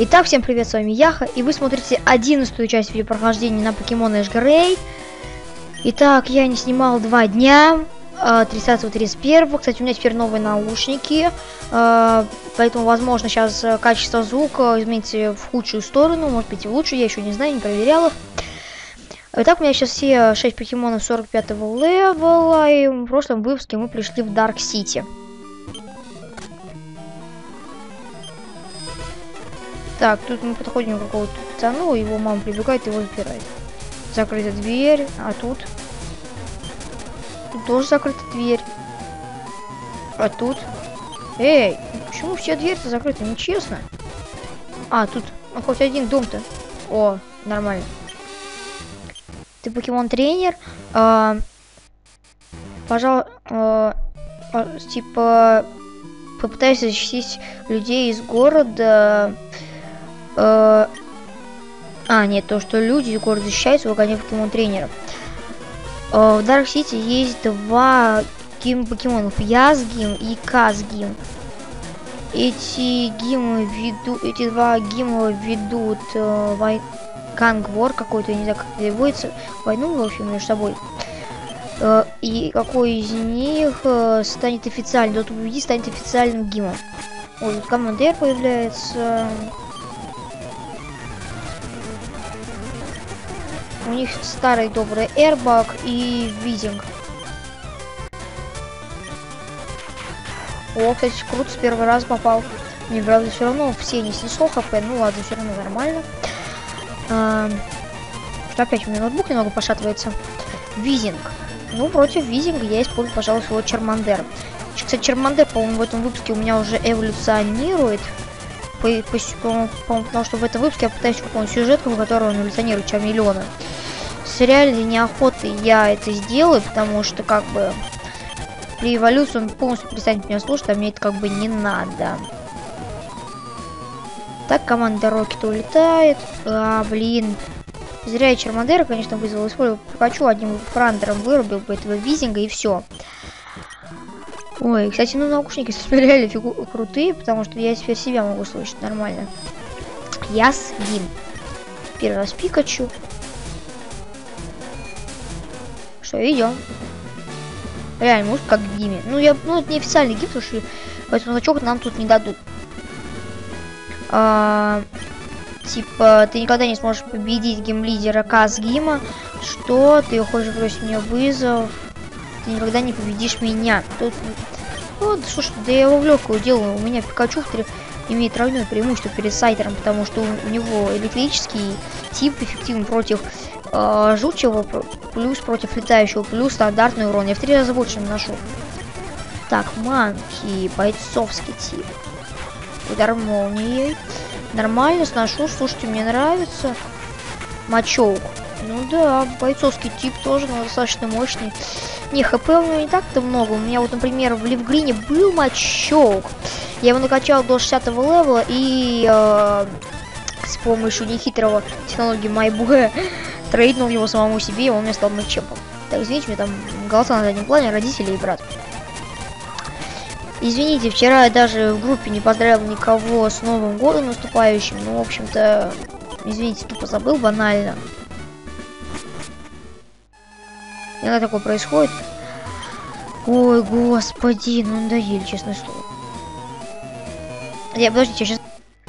Итак, всем привет, с вами Яха, и вы смотрите 11-ю часть видеопрохождения на покемон Ash Gray. Итак, я не снимал 2 дня, 30-31. Кстати, у меня теперь новые наушники, поэтому, возможно, сейчас качество звука изменится в худшую сторону, может быть и в лучшую, я еще не знаю, не проверял их. Итак, у меня сейчас все 6 покемонов 45-го левела, и в прошлом выпуске мы пришли в Dark City. Так, тут мы подходим к какому-то пацану, его мама прибегает и его запирает. Закрыта дверь, а тут тоже закрыта дверь. А тут... Эй, почему все двери-то закрыты? Нечестно. А, тут хоть один дом-то. О, нормально. Ты покемон-тренер. Пожалуйста, типа, попытайся защитить людей из города. Нет, то, что люди из города защищаются, выгоняют покемон-тренеров. В Dark City есть 2 покемонов, Язгим и Казгим. Эти 2 гима ведут гангвор какой-то, я не знаю, как переводится, войну, в общем, между собой. И какой из них станет официальным, тот победит, станет официальным гимом. Ой, тут командир появляется. У них старый добрый Эрбак и Визинг. О, кстати, круто, с первого раза попал. Мне, правда, все равно все не снесло хп, ну ладно, все равно нормально. Что опять у меня ноутбук немного пошатывается. Визинг. Ну, против Визинга я использую, пожалуй, свой Чармандер. Кстати, Чармандер, по-моему, в этом выпуске у меня уже эволюционирует. Потому что в этом выпуске я пытаюсь выполнить сюжетку, в которой он эволюционирует Чармелиона. С реальной неохотой я это сделаю, потому что, как бы, при эволюции он полностью перестанет меня слушать, а мне это, как бы, не надо. Так, команда Рокета улетает. Блин. Зря я Чармандера, конечно, вызвал. Использовал Пикачу, одним франдером вырубил бы этого Визинга, и все. Ой, кстати, ну наушники реально крутые, потому что я теперь себя могу слышать нормально. Язгим. Первый раз Пикачу. Что, идем. Реально, может, как в гиме. Ну, это не официальный гим, потому что поэтому значок нам тут не дадут. Типа, ты никогда не сможешь победить гейм-лидера Казгима. Что? Ты хочешь бросить мне вызов? Ты никогда не победишь меня. Тут... Вот, слушай, да я его в легкую делаю. У меня Пикачу имеет тройное преимущество перед Сайтером, потому что у него электрический тип эффективен против жучего, плюс против летающего, плюс стандартный урон. Я в 3 раза больше наношу. Так, манки, бойцовский тип. Удар молнией. Нормально сношу, слушайте, мне нравится. Мачоук. Ну да, бойцовский тип тоже, но достаточно мощный. Не, хп у меня не так-то много. У меня вот, например, в Ливгрине был Мачоук. Я его накачал до 60-го левела и с помощью нехитрого технологии MyBoy трейднул его самому себе, и он мне стал матчемпом. Так, извините, у меня там голоса на заднем плане, родители и брат. Извините, вчера я даже в группе не поздравил никого с Новым годом наступающим. Ну, в общем-то, извините, тупо забыл банально. Иногда такое происходит. Ой, господи, ну надоели, честное слово. Подождите, сейчас...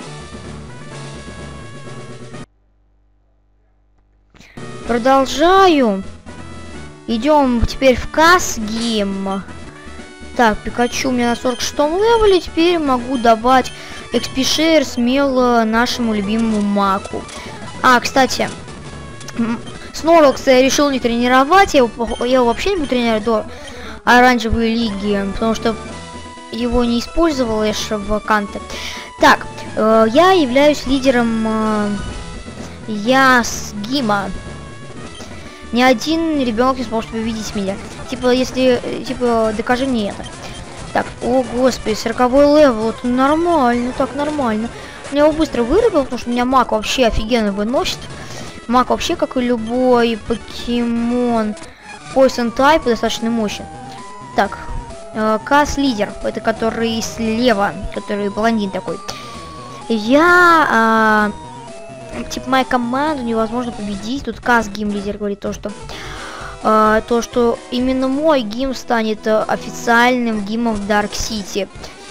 Продолжаю. Идем теперь в Казгим. Так, Пикачу у меня на 46-м левеле. Теперь могу давать XP-шер смело нашему любимому Маку. Кстати, Снорокса я решил не тренировать. Я его вообще не буду тренировать до оранжевой лиги, потому что его не использовал еще в канте. Так, я являюсь лидером Язгима. Ни один ребенок не сможет победить меня. Типа, докажи мне это. Так, о господи, 40-й левел, это нормально, так нормально. Я его быстро вырубил, потому что у меня маг вообще офигенно выносит. Маг вообще, как и любой покемон Poison Type, достаточно мощен. Так, Кас лидер, это который слева, который блондин такой. Типа, моя команда невозможно победить. Тут Каз гейм-лидер говорит то, что именно мой гимн станет официальным гимном в Dark City.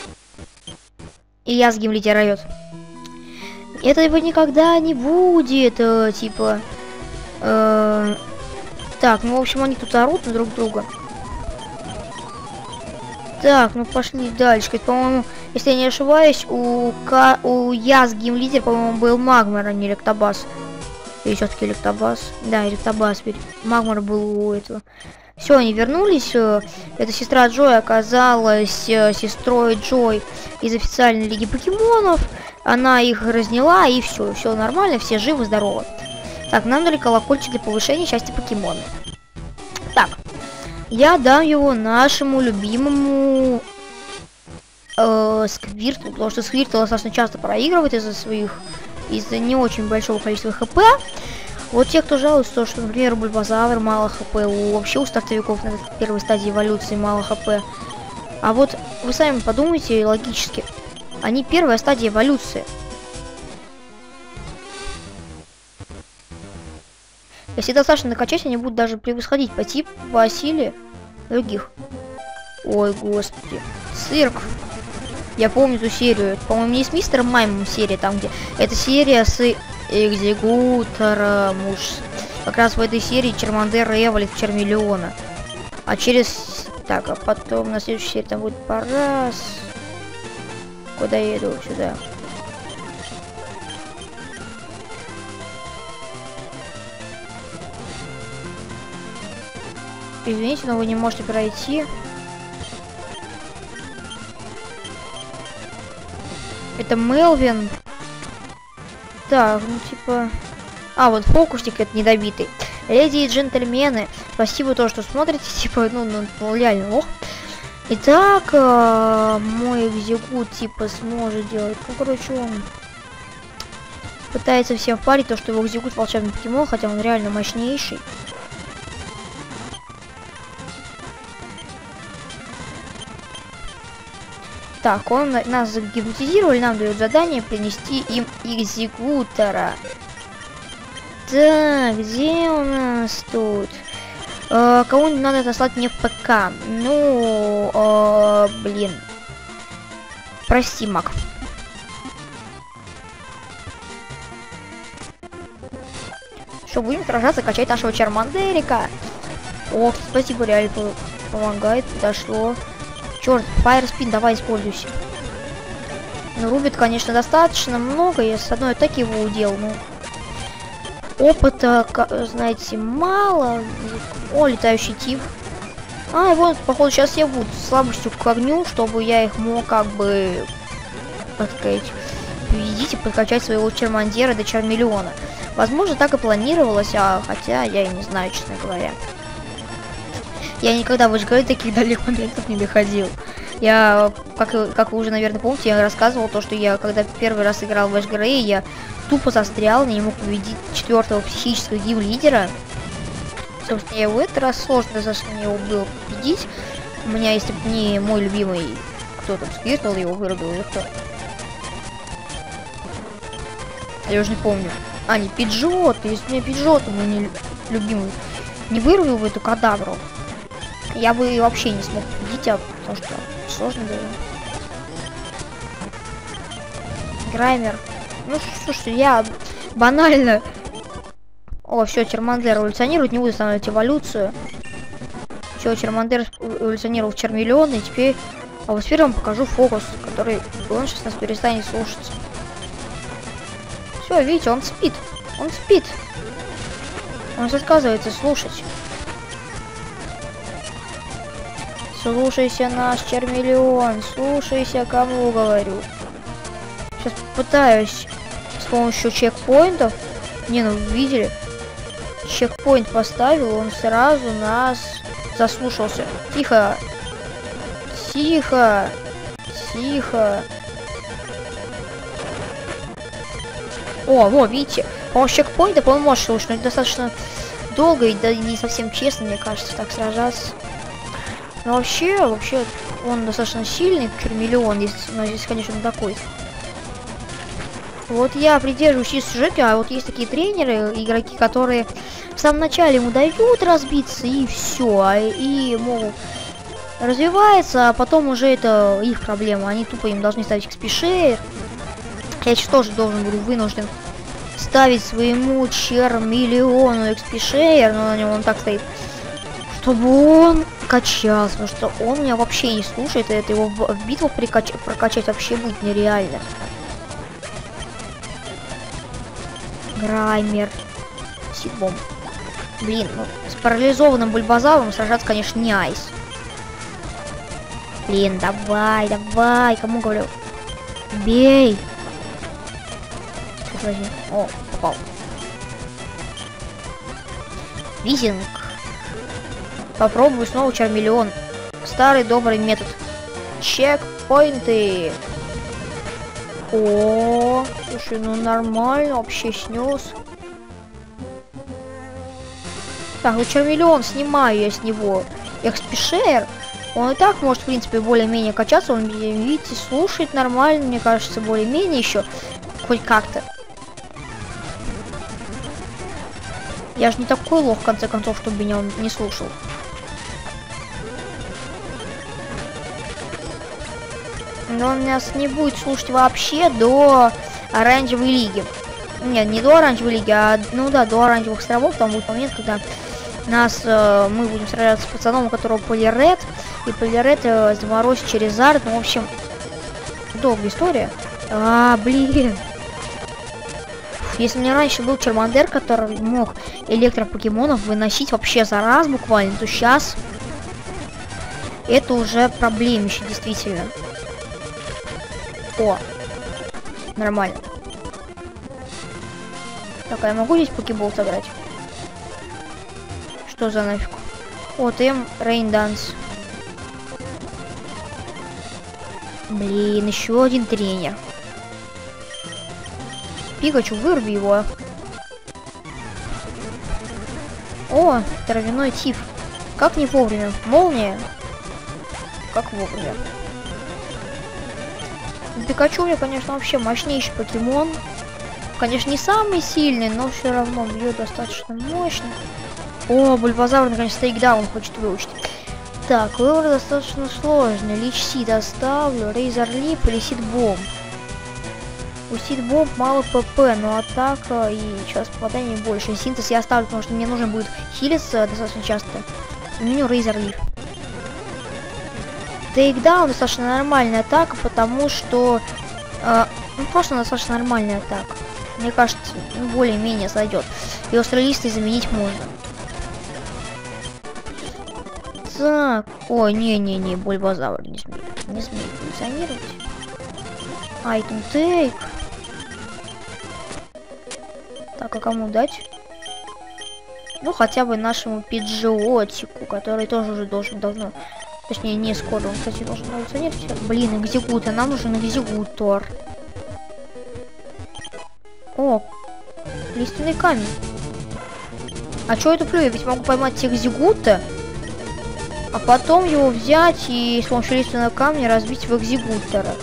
И я с гейм-лидер орёт. Этого никогда не будет, типа. Так, ну, в общем, они тут орут на друг друга. Так, ну пошли дальше. По-моему, если я не ошибаюсь, у Яс гейм-лидер, по-моему, был Магмар, а не Лектобас. Или все-таки Лектобас? Да, Лектобас. Магмар был у этого. Все, они вернулись. Эта сестра Джой оказалась сестрой Джой из официальной лиги покемонов. Она их разняла, и все нормально, все живы, здоровы. Так, нам дали колокольчик для повышения счастья покемона. Так, я дам его нашему любимому Сквиртлу, потому что Сквиртл достаточно часто проигрывает из-за не очень большого количества хп. Вот те, кто жалуется, что, например, у Бульбазавра мало хп, вообще у стартовиков на первой стадии эволюции мало хп. А вот вы сами подумайте логически, они первая стадия эволюции. Если достаточно накачать, они будут даже превосходить по силе других. Ой, господи. Цирк. Я помню эту серию. По-моему, не с Мистером Маймом серия, там где... Это серия с Экзекутором уж. Как раз в этой серии Чермандер эволит в Чермиллиона. А через... Так, а потом на следующей серии там будет Парас. Куда я иду? Сюда. Извините, но вы не можете пройти. Это Мелвин. Так, ну типа... А, вот фокусник это недобитый. Леди и джентльмены, спасибо то, что смотрите. Типа, ну реально, ох. Итак, мой экзекут типа сможет делать. Ну, короче, он пытается всем впарить то, что его экзекут волшебный покемон, хотя он реально мощнейший. Так, он нас загипнотизировали, нам дают задание принести им экзекутора. Так, где у нас тут? Кого-нибудь надо отослать мне в ПК. Ну, блин. Прости, Мак. Что, будем сражаться, качать нашего Чармандерика. Ох, спасибо, реально помогает, подошло. Черт, Fire Spin, давай используйся. Ну, рубит, конечно, достаточно много. Я с одной атаки его удел, ну. Опыта, знаете, мало. О, летающий тип. А, вот, походу, сейчас я буду с слабостью к огню, чтобы я их мог, как бы, так сказать, победить и подкачать своего Чермандера до Чармиллиона. Возможно, так и планировалось, хотя я и не знаю, честно говоря. Я никогда в Эшгаре таких далеких моментов не доходил. Я, как вы уже, наверное, помните, я рассказывал то, что я, когда первый раз играл в Эшгаре, я тупо застрял, не мог победить 4-го психического гейм-лидера. Собственно, я в этот раз сложно достаточно его было победить. У меня, если бы не мой любимый, кто там, Сквиртл, его вырубил или кто. Я уже не помню. А, не Пиджот, если мне Пиджот, мой не любимый, не вырубил в эту кадавру, я бы вообще не смог победить, потому что сложно было. Граймер. Ну, слушайте, я банально... О, все, Чермандер эволюционирует, не буду останавливать эволюцию. Все, Чермандер эволюционировал в Чермиллион, и теперь... А вот теперь я вам покажу фокус, который он сейчас нас перестанет слушаться. Все, видите, он спит. Он спит. Он отказывается слушать. Слушайся наш Чермиллион, слушайся, кому говорю. Сейчас попытаюсь с помощью чекпоинтов. Не, ну видели? Чекпоинт поставил, он сразу нас заслушался. Тихо. Тихо. Тихо. О, видите? По-моему, чекпоинта, по-моему, может слушать, но это достаточно долго и да, не совсем честно, мне кажется, так сражаться. Но вообще, он достаточно сильный, Чермиллион, но здесь, конечно, такой. Вот я придерживаюсь сюжета, а вот есть такие тренеры, игроки, которые в самом начале ему дают разбиться и все, и мол развивается, а потом уже это их проблема, они тупо им должны ставить XP share. Я сейчас тоже буду вынужден ставить своему чермиллиону XP share, но на нем он так стоит, чтобы он качался, потому что он меня вообще не слушает, и это его в битвах прокачать вообще будет нереально. Граймер. Сидбом. Блин, ну, с парализованным Бульбазавром сражаться, конечно, не айс. Блин, давай, кому говорю? Бей! О, попал. Визинг. Попробую снова Чармиллион. Старый добрый метод. Чекпоинты. О, слушай, ну нормально, вообще снес. Так, ну Чармиллион снимаю я с него XP share. Он и так может, в принципе, более-менее качаться. Он, видите, слушает нормально, мне кажется, более-менее еще. Хоть как-то. Я же не такой лох, в конце концов, чтобы меня он не слушал. Но он нас не будет слушать вообще до оранжевой лиги. Нет, не до оранжевой лиги, а, ну да, до оранжевых островов. Там будет момент, когда мы будем сражаться с пацаном, у которого полиред. И полиред заморозит через арт. Ну, в общем, долгая история. Блин. Если у меня раньше был Чермандер, который мог электропокемонов выносить вообще за раз буквально, то сейчас это уже проблемище, действительно. О, нормально. Так, а я могу здесь покебол сыграть? Что за нафиг? Вот им Рейн Данс. Блин, еще один тренер. Пикачу, выруби его. О, травяной тиф. Как не вовремя? Молния. Как вовремя. Пикачу, мне, конечно, вообще мощнейший покемон. Конечно, не самый сильный, но все равно бьет достаточно мощно. О, Бульбазавр, наконец, тейкдаун хочет выучить. Так, выбор достаточно сложный. Лич Сид оставлю, Рейзер Лип или Сидбом. У Сидбом мало ПП, но атака и сейчас попадание больше. Синтез я оставлю, потому что мне нужно будет хилиться достаточно часто. Меню Рейзер Лип. Тейкдаун достаточно нормальная атака, потому что ну, просто достаточно нормальная атака. Мне кажется, ну, более-менее сойдет. И остролистой заменить можно. Так, ой, не, Бульбазавр не смеет функционировать. Айтем тейк. Так, а кому дать? Ну, хотя бы нашему Пиджиотику, который тоже уже должен давно. Точнее, не скоро, он, кстати, должен эволюционировать. Блин, экзекутор, нам нужен экзекутор. О, лиственный камень. А чё это плюю? Я ведь могу поймать экзекута, а потом его взять и с помощью лиственного камня разбить в экзекутора.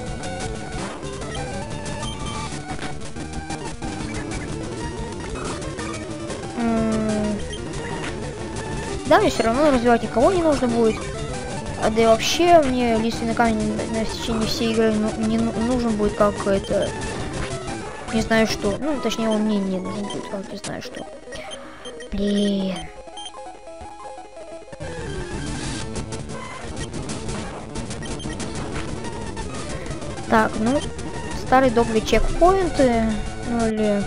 Да, мне все равно развивать никого не нужно будет. Да и вообще мне лиственный камень на течение всей игры не нужен будет, как это... Не знаю что. Ну, точнее, он мне не нужен будет, как не знаю что. Блин. Так, ну, старый добрый чекпоинты, ну или...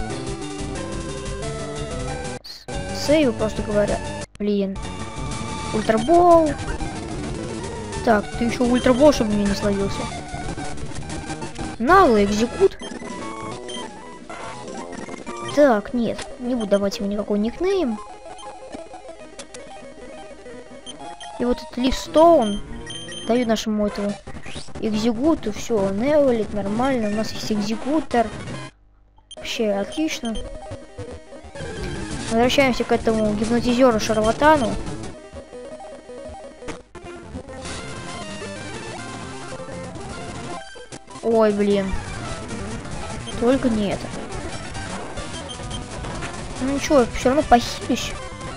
Сейвы, просто говоря. Блин. Ультрабол. Так, ты еще ультрабол, чтобы мне не словился. Наглый экзекут. Так, нет, не буду давать ему никакой никнейм. И вот этот Ливстоун даю нашему этому экзекуту. Все, невелит, нормально. У нас есть экзекутор. Вообще отлично. Возвращаемся к этому гипнотизеру шарлатану. Ой, блин. Только не это. Ну ничего, я все равно похилюсь.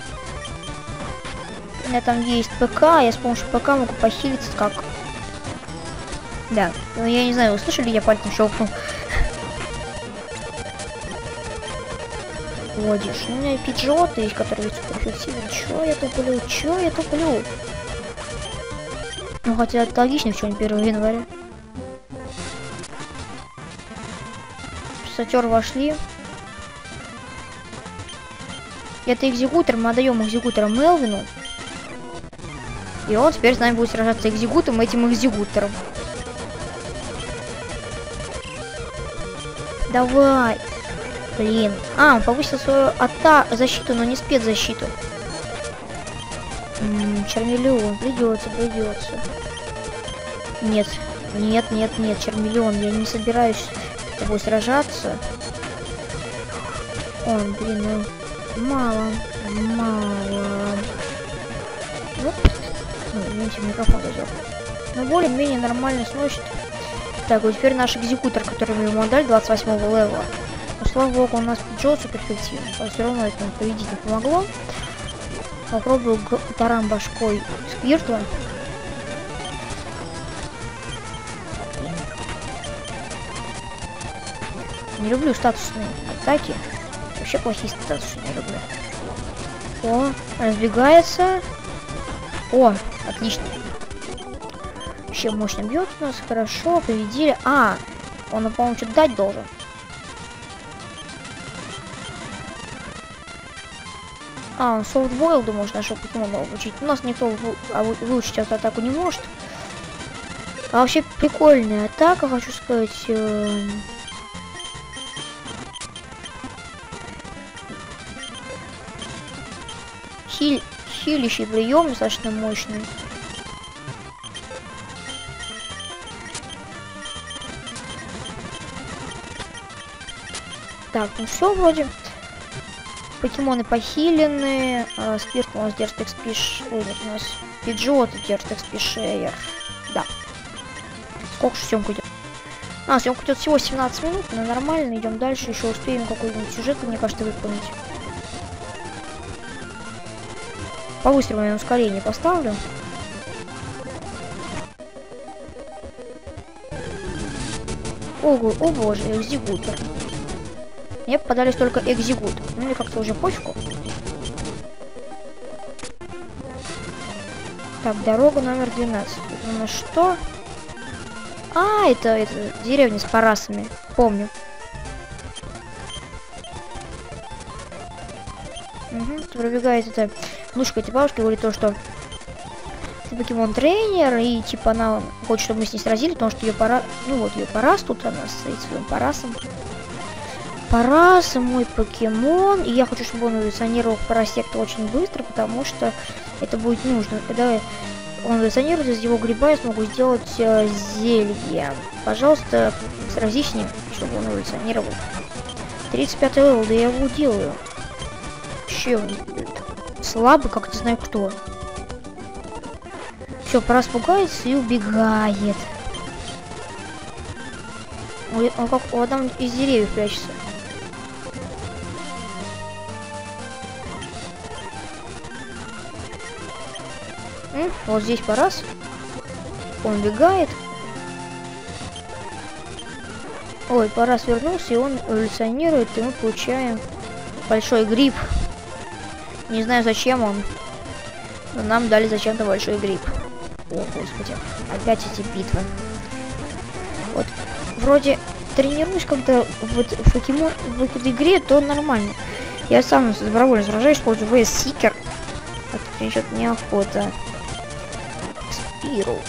У меня там есть ПК, я с помощью ПК могу похилиться как. Да, ну я не знаю, вы слышали, я пальцем щелкнул. Водишь. У меня пиджоты есть, которые суперэффективны. Чё я туплю? Чё я туплю? Ну хотя это логично, в чем 1 января. Сатер вошли. Это экзекутор, мы отдаем экзекутора Мелвину. И он теперь с нами будет сражаться экзекутом этим экзекутором. Давай. Блин. А, он повысил свою защиту, но не спецзащиту. Чермелеон. Придется. Нет. Чермелеон. Я не собираюсь с тобой сражаться. Ой, блин, ну мало. Вот. Ну, видите, микрофон зажал. Но более-менее нормально сносит. Так, вот теперь наш экзекутор, который мы ему отдали, 28-го левела. Но, слава богу, у нас пиджот суперэффективный. Но все равно это нам победить не помогло. Попробую таран башкой Сквиртла. Не люблю статусные атаки. Вообще плохие статусы не люблю. О, разбегается. О, отлично. Вообще мощно бьет у нас. Хорошо, победили. А, он, по-моему, что-то дать должен. А, он софтбойлду может нашего покемона обучить. У нас никто выучить эту атаку не может. А вообще прикольная атака, хочу сказать. Хилищий прием достаточно мощный. Так, ну все вроде. Покемоны похилены. Спирт у нас держит экспиш. Ой, нет, у нас пиджот держит экспишер. Да. Сколько же съемка идет? А, съемка идет всего 17 минут, но нормально. Идем дальше. Еще успеем какой-нибудь сюжет, мне кажется, выполнить. По-быстрому я ускорение поставлю. Ого, о боже, экзекутор. Мне попадались только экзекутор. Ну или как-то уже пофигу. Так, дорога номер 12. Это у нас что? А, это деревня с парасами. Помню. Угу, пробегает это внучка этой бабушки, говорит то, что ты покемон-тренер, и типа она хочет, чтобы мы с ней сразили, потому что ее пора... Ну вот, ее парас тут, она стоит своим парасом. Парас, мой покемон, и я хочу, чтобы он эволюционировал в парасекта очень быстро, потому что это будет нужно. Когда он эволюционирует, из его гриба я смогу сделать зелье. Пожалуйста, сразись с ним, чтобы он эволюционировал. 35 левел, да я его делаю. Вообще слабый, как не знаю кто. Все, Парас пугается и убегает. Он как он там из деревьев прячется. Вот здесь Парас. Он убегает. Ой, Парас вернулся, и он эволюционирует, и мы получаем большой гриб. Не знаю, зачем он, но нам дали зачем-то большой гриб. О, господи, опять эти битвы. Вот, вроде тренируюсь когда в покемон в этой игре, то нормально. Я сам добровольно сражаюсь, использую VS Seeker. А тут мне что-то неохота. Спиру.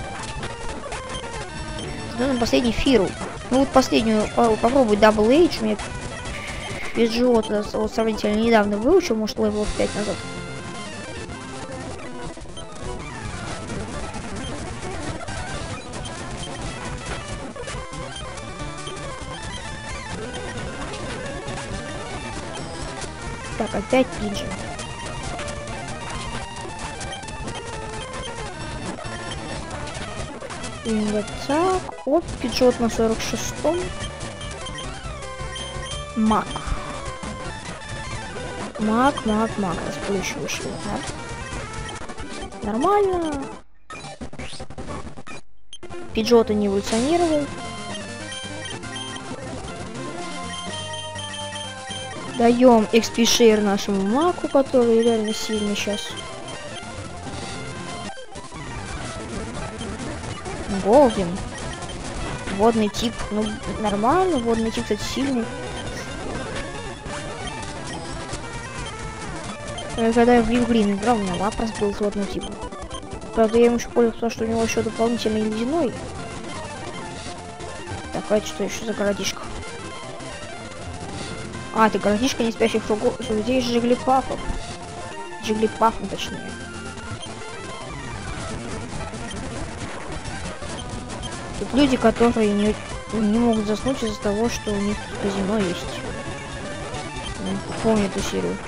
На последний Фиру. Ну вот последнюю попробуй Double H. У меня пиджот вот сравнительно недавно выучил, может левел 5 назад. Так, опять пиджи. И вот так. Оп, пиджот на 46-м. Маг. Маг. Расплющивающий. Да? Нормально. Пиджота не эволюционировал. Даем XP шейр нашему маку, который реально сильный сейчас. Голден. Водный тип. Ну, нормально. Водный тип, кстати, сильный. Когда я в Ливгрин играл, у меня Лапрас был с водным типом. Правда, я ему еще пользовался, потому что у него еще дополнительный ледяной. Так, а это что еще за городишко? А, это городишко не спящих людей Жиглипафов. Жиглипафом, точнее. Тут люди, которые не могут заснуть из-за того, что у них тут казино есть. Помню эту серию.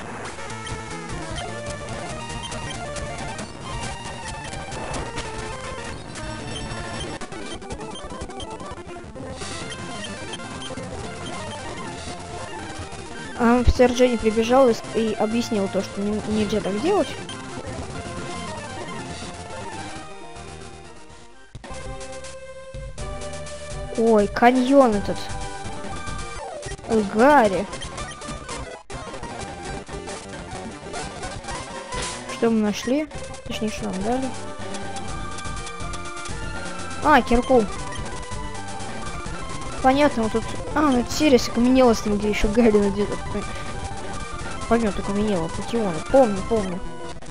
А офицер Дженни прибежал и объяснил то, что нельзя так делать. Ой, каньон этот. Гарри. Что мы нашли? Точнее, что нам дали? А, кирку. Понятно, вот тут... А, ну это серия с окаменелостями, где еще Гарри где-то... Помню, окаменело, Патиона. Помню.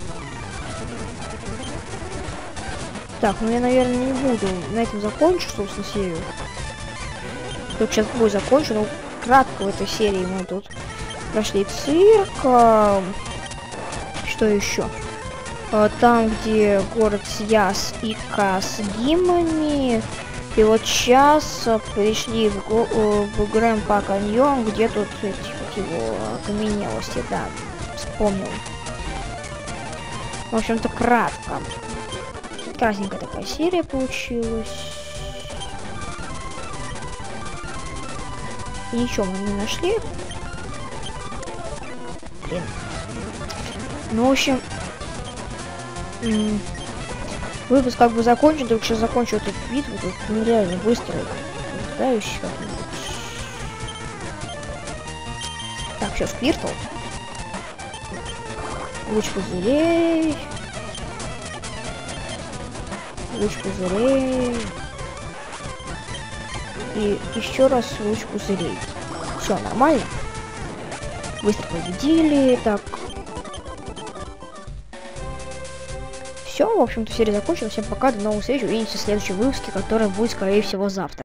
Так, ну я, наверное, не буду на этом закончу, собственно, серию. Только сейчас бой закончу, но кратко в этой серии мы тут прошли цирк. Что еще? Там, где город Сияс и Казгимами. И вот сейчас пришли в Грэмпа каньон, где тут эти его окаменелости, да, вспомнил. В общем-то, кратко. Красненькая такая серия получилась. Ничего мы не нашли. Блин. Ну, в общем... Выпуск как бы закончен, только сейчас закончу эту битву, тут нереально быстро. Пытаюсь как-нибудь. Так, сейчас Спиртл. Луч пузырей. Луч пузырей. И еще раз луч пузырей. Все нормально. Быстро победили. Так. Все, в общем-то, серия закончилась. Всем пока, до новых встреч. Увидимся в следующем выпуске, который будет, скорее всего, завтра.